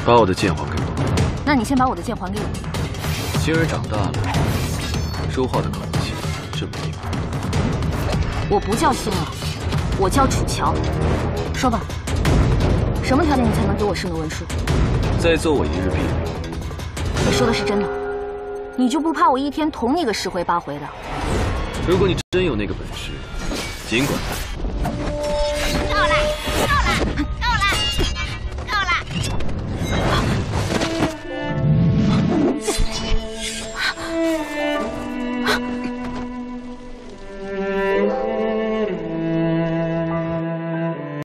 把我的剑还给我。 那你先把我的剑还给我。 星儿长大了，说话的口气这么硬。 我不叫星儿，我叫楚乔。说吧，什么条件你才能给我圣的文书？ 再做我一日婢女。 你说的是真的？你就不怕我一天捅你个10回8回的？ 如果你真有那个本事，尽管来。